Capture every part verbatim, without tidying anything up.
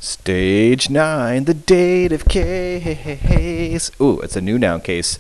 Stage nine, the dative case. Ooh, it's a new noun case.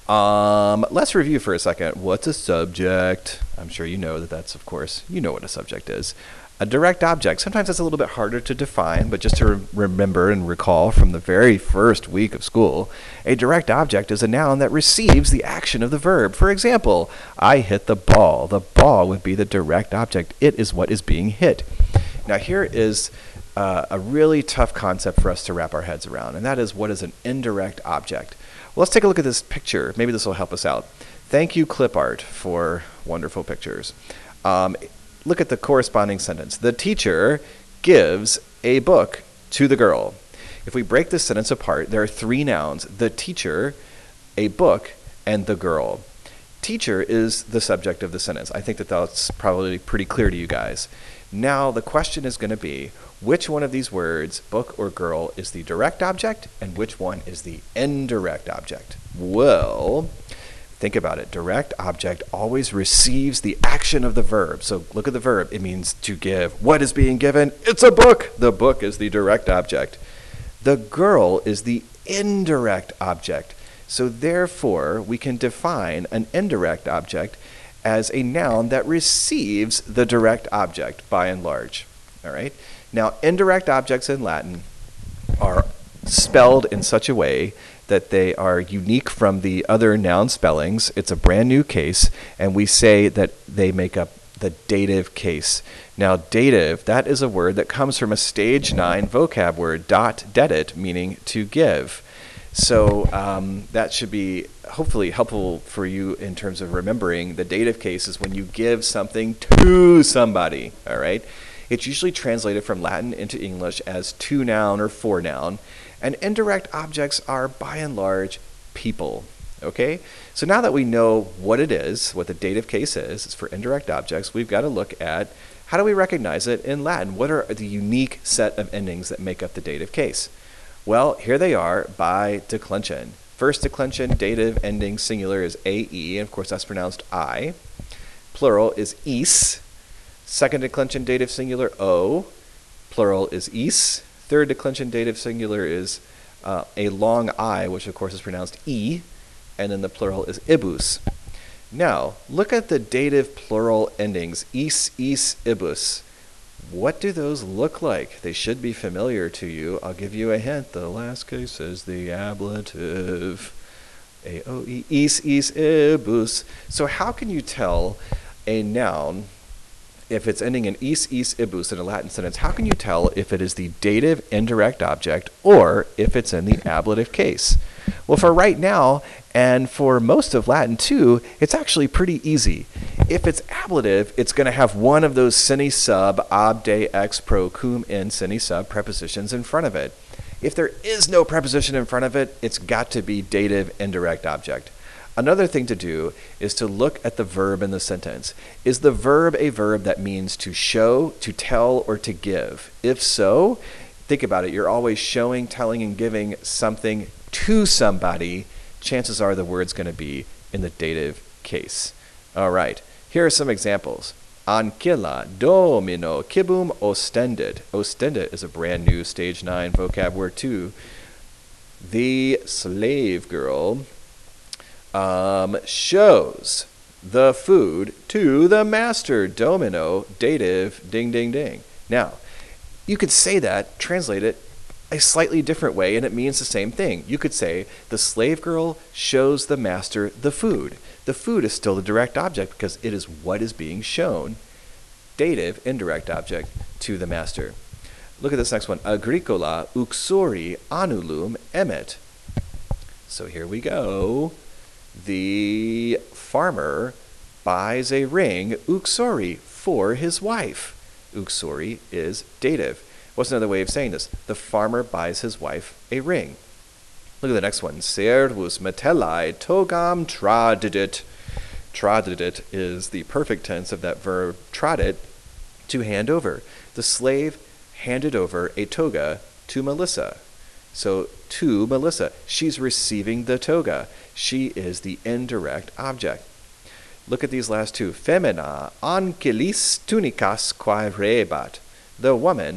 Um, let's review for a second. What's a subject? I'm sure you know that that's, of course, you know what a subject is. A direct object. Sometimes it's a little bit harder to define, but just to re- remember and recall from the very first week of school, a direct object is a noun that receives the action of the verb. For example, I hit the ball. The ball would be the direct object. It is what is being hit. Now here is uh, a really tough concept for us to wrap our heads around, and that is, what is an indirect object? Well, let's take a look at this picture. Maybe this will help us out. Thank you, Clip Art, for wonderful pictures. Um, look at the corresponding sentence. The teacher gives a book to the girl. If we break this sentence apart, there are three nouns: the teacher, a book, and the girl. Teacher is the subject of the sentence. I think that that's probably pretty clear to you guys. Now the question is going to be, which one of these words, book or girl, is the direct object and which one is the indirect object? Well, think about it. Direct object always receives the action of the verb. So look at the verb. It means to give. What is being given? It's a book. The book is the direct object. The girl is the indirect object. So therefore, we can define an indirect object as a noun that receives the direct object by and large. All right? Now, indirect objects in Latin are spelled in such a way that they are unique from the other noun spellings. It's a brand new case, and we say that they make up the dative case. Now, dative, that is a word that comes from a stage nine vocab word, dot dedit, meaning to give. So um, that should be hopefully helpful for you in terms of remembering the dative case is when you give something to somebody, all right? It's usually translated from Latin into English as to noun or for noun, and indirect objects are by and large people, okay? So now that we know what it is, what the dative case is, it's for indirect objects, we've got to look at how do we recognize it in Latin? What are the unique set of endings that make up the dative case? Well, here they are by declension. First declension, dative ending singular is ae, and of course that's pronounced I. Plural is is. Second declension dative singular o. Plural is is. Third declension dative singular is uh, a long I, which of course is pronounced e. And then the plural is ibus. Now, look at the dative plural endings, is, is, ibus. What do those look like? They should be familiar to you. I'll give you a hint. The last case is the ablative. A O E, is, is, ibus. So how can you tell a noun, if it's ending in is, is, ibus in a Latin sentence, how can you tell if it is the dative indirect object or if it's in the ablative case? Well, for right now, and for most of Latin too, it's actually pretty easy. If it's ablative, it's going to have one of those sine sub, ab, de, ex, pro, cum, in, sine sub prepositions in front of it. If there is no preposition in front of it, it's got to be dative indirect object. Another thing to do is to look at the verb in the sentence. Is the verb a verb that means to show, to tell, or to give? If so, think about it. You're always showing, telling, and giving something to somebody. Chances are the word's going to be in the dative case. All right, here are some examples. Ancilla, domino, cibum ostendit. Ostendit is a brand new stage nine vocab word too. The slave girl um, shows the food to the master. Domino, dative, ding, ding, ding. Now, you could say that, translate it a slightly different way, and it means the same thing. You could say, the slave girl shows the master the food. The food is still the direct object because it is what is being shown. Dative, indirect object, to the master. Look at this next one. Agricola uxori annulum emet. So here we go. The farmer buys a ring, uxori, for his wife. Uxori is dative. What's another way of saying this? The farmer buys his wife a ring. Look at the next one. Servus metellae togam tradidit. Tradidit is the perfect tense of that verb tradit, to hand over. The slave handed over a toga to Melissa. So to Melissa, she's receiving the toga. She is the indirect object. Look at these last two. Femina angelis tunicas quae rebat. The woman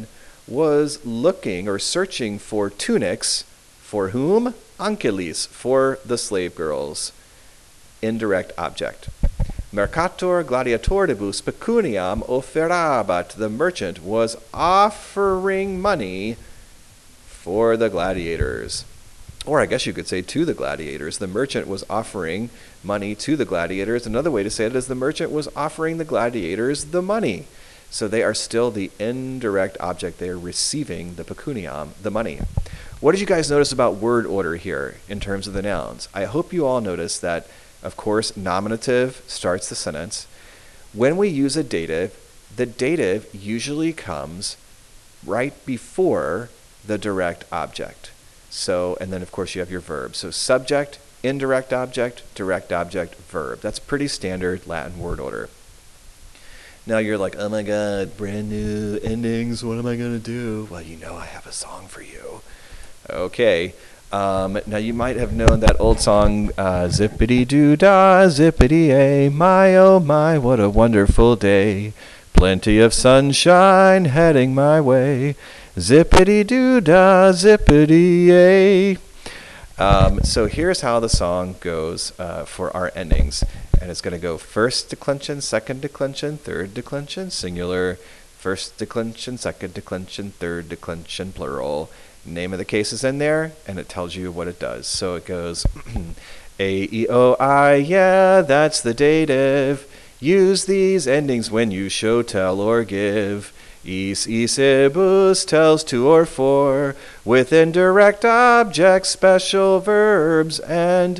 was looking or searching for tunics. For whom? Angelis, for the slave girls. Indirect object. Mercator gladiatoribus pecuniam offerabat. The merchant was offering money for the gladiators. Or I guess you could say to the gladiators. The merchant was offering money to the gladiators. Another way to say it is the merchant was offering the gladiators the money. So they are still the indirect object. They are receiving the pecuniam, the money. What did you guys notice about word order here in terms of the nouns? I hope you all noticed that, of course, nominative starts the sentence. When we use a dative, the dative usually comes right before the direct object. So, and then of course you have your verb. So subject, indirect object, direct object, verb. That's pretty standard Latin word order. Now you're like, oh my God, brand new endings. What am I going to do? Well, you know I have a song for you. Okay. Um, now you might have known that old song, uh, zippity-doo-dah, zippity-ay, my oh my, what a wonderful day. Plenty of sunshine heading my way. Zippity-doo-dah, zippity-ay. Um, so here's how the song goes uh, for our endings. And it's going to go first declension, second declension, third declension, singular, first declension, second declension, third declension, plural. Name of the case is in there, and it tells you what it does. So it goes A, E, O, I, yeah, that's the dative. Use these endings when you show, tell, or give. Is, isibus tells to or for, with indirect objects, special verbs, and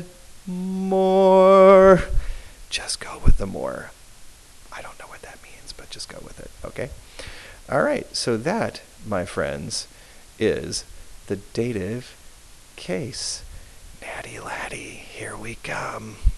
more. Just go with the more. I don't know what that means, but just go with it, okay? All right, so that, my friends, is the dative case. Natty laddie, here we come.